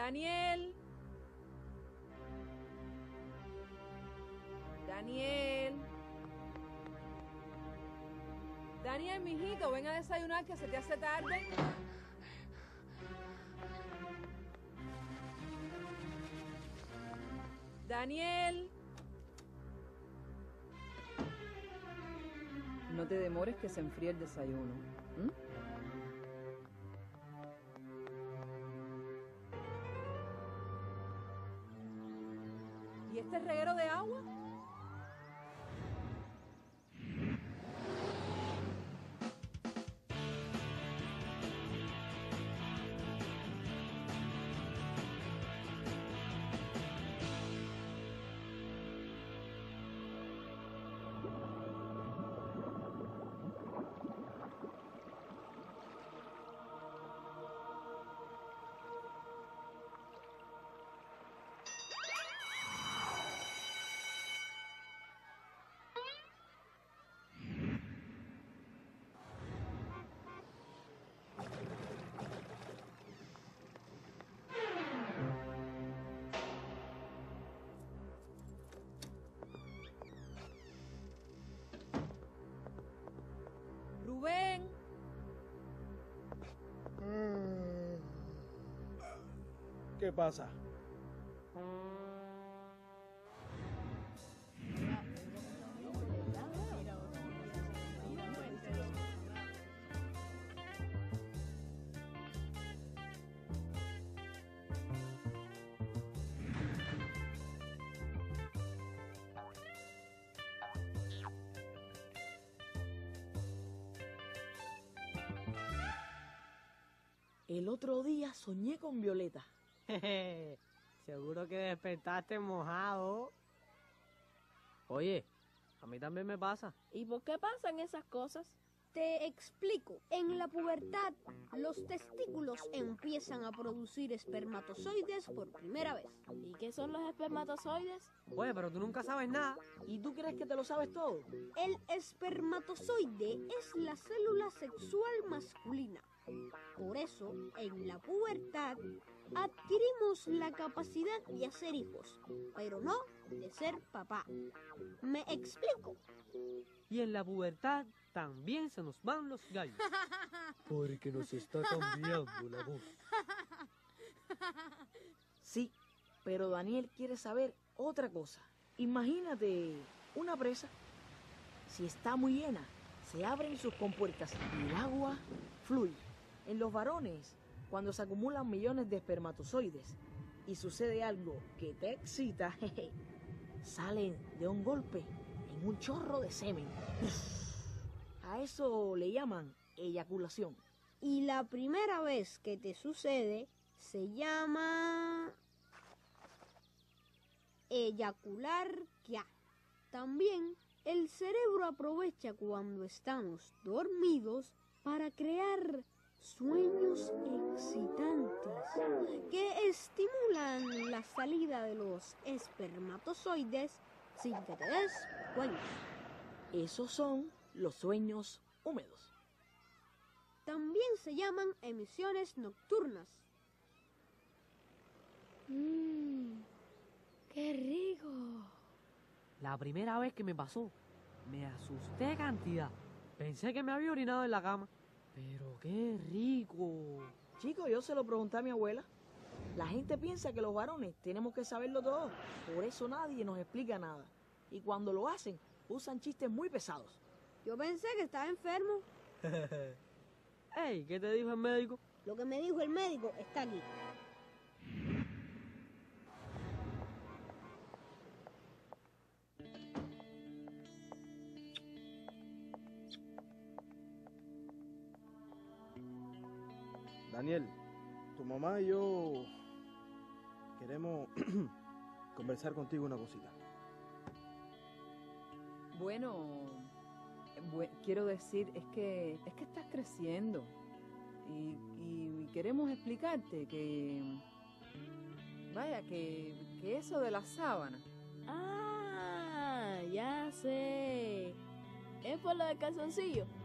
Daniel. Daniel. Daniel, mijito, ven a desayunar que se te hace tarde. Daniel. No te demores que se enfríe el desayuno. ¿Y este reguero de agua? Rubén. ¿Qué pasa? El otro día soñé con Violeta. Seguro que despertaste mojado. Oye, a mí también me pasa. ¿Y por qué pasan esas cosas? Te explico. En la pubertad, los testículos empiezan a producir espermatozoides por primera vez. ¿Y qué son los espermatozoides? Oye, pero tú nunca sabes nada. ¿Y tú crees que te lo sabes todo? El espermatozoide es la célula sexual masculina. Por eso, en la pubertad, adquirimos la capacidad de hacer hijos, pero no de ser papá. ¿Me explico? Y en la pubertad también se nos van los gallos. Porque nos está cambiando la voz. Sí, pero Daniel quiere saber otra cosa. Imagínate una presa. Si está muy llena, se abren sus compuertas y el agua fluye. En los varones, cuando se acumulan millones de espermatozoides y sucede algo que te excita, jeje, salen de un golpe en un chorro de semen. A eso le llaman eyaculación. Y la primera vez que te sucede se llama eyacular ya. También el cerebro aprovecha cuando estamos dormidos para crear sueños excitantes que estimulan la salida de los espermatozoides sin que te des cuenta. Esos son los sueños húmedos. También se llaman emisiones nocturnas. ¡Qué rico! La primera vez que me pasó, me asusté cantidad. Pensé que me había orinado en la cama. Pero qué rico. Chico, yo se lo pregunté a mi abuela. La gente piensa que los varones tenemos que saberlo todo. Por eso nadie nos explica nada. Y cuando lo hacen, usan chistes muy pesados. Yo pensé que estaba enfermo. Ey, ¿qué te dijo el médico? Lo que me dijo el médico está aquí. Daniel, tu mamá y yo queremos conversar contigo una cosita. Bueno, quiero decir, es que estás creciendo y queremos explicarte que, vaya, que eso de la sábana. ¡Ah! Ya sé. ¿Es por lo del calzoncillo?